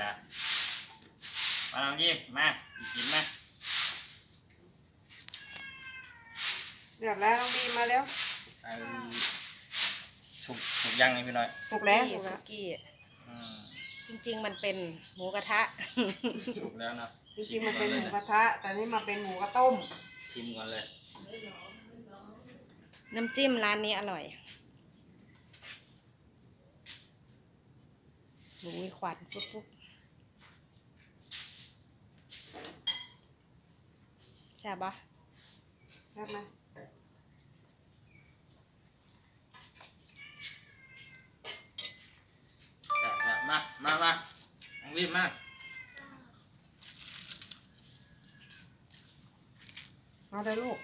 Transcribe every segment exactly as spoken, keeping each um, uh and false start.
แล้วมาลองยิ้มมากินมาเดือดแล้วน้องบีมมาแล้วสุกสุกยังไงพี่น้อยสุกแล้วสุกี้จริงๆมันเป็นหมูกระทะสุกแล้วนะจริงๆมันเป็นหมูกระทะแต่นี่มาเป็นหมูกระต้มชิมก่อนเลยน้ำจิ้มร้านนี้อร่อยหมูมีควันฟุบๆแซ่บปะแซ่บไหมมามามารีบมามาเลยลูก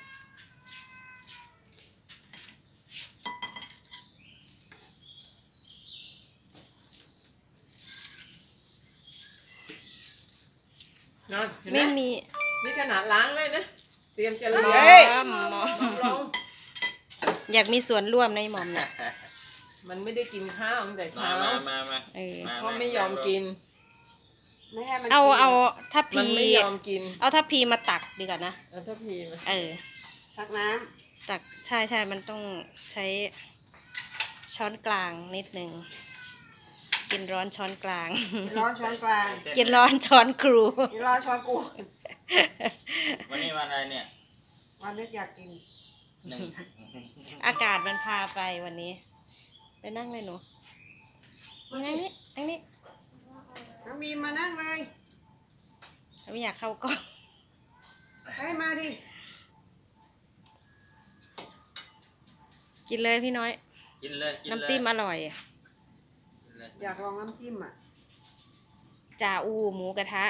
ไม่มีนี่ขนาดล้างเลยนะเตรียมจะล้างลองอยากมีส่วนร่วมในหม่อมเนี่ยมันไม่ได้กินข้าวตั้งแต่เช้ามามามาเพราะไม่ยอมกินไม่ให้มันเอาเอาทัพพีมันไม่ยอมกินเอาทัพพีมาตักดีกว่านะเอาทัพพีมาเออตักน้ำตักใช่ใช่มันต้องใช้ช้อนกลางนิดนึงกินร้อนช้อนกลางร้อนช้อนกลางกินร้อนช้อนครูกินร้อนช้อนกูวันนี้วันอะไรเนี่ยวันนี้อยากกินหนึ่งอากาศมันพาไปวันนี้ไปนั่งเลยหนูนั่งนี่นั่งนี่น้องบีมมานั่งเลยไม่อยากเข้ากล้องให้มาดิกินเลยพี่น้อยกินเลยน้ำจิ้มอร่อยอยากลองน้ำจิ้มอ่ะจ่าอูหมูกระทะ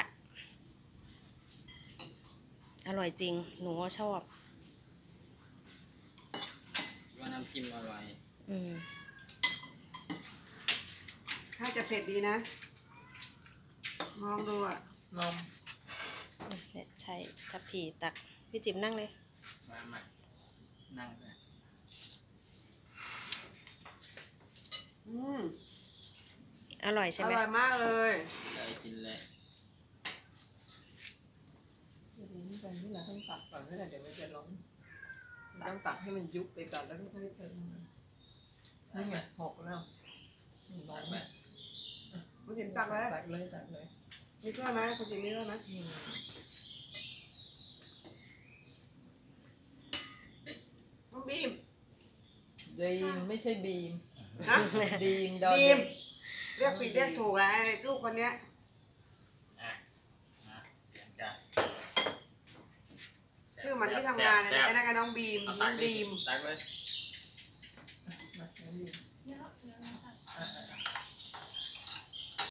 อร่อยจริงหนูชอบว่าน้ำจิ้มอร่อยอืมถ้าจะเผ็ดดีนะมองดูอ่ะนมเนี่ยใช่ทัพพีตักพี่จิ๋มนั่งเลยมามานั่งเลยอืมอร่อยใช่ไหมอร่อยมากเลยได้กินเลยนี่ตอนนี้เราต้องตักก่อนไม่งั้นเดี๋ยวมันจะล้มต้องตักให้มันยุบไปก่อนแล้วก็ค่อยเติมนี่ไงหกแล้วตักไหมคุณจิ๋มตักเลยตักเลยตักเลยมีเพื่อนไหมคุณจิ๋มมีเพื่อนไหมน้องบีมบีมไม่ใช่บีมฮะบีมดอบีมเรียกผิดเรียกถูกไอ้ลูกคนเนี้ยชื่อมันที่ทำงานเนี่ยไอ้นั่นก็น้องบีมน้องบีมตักเลย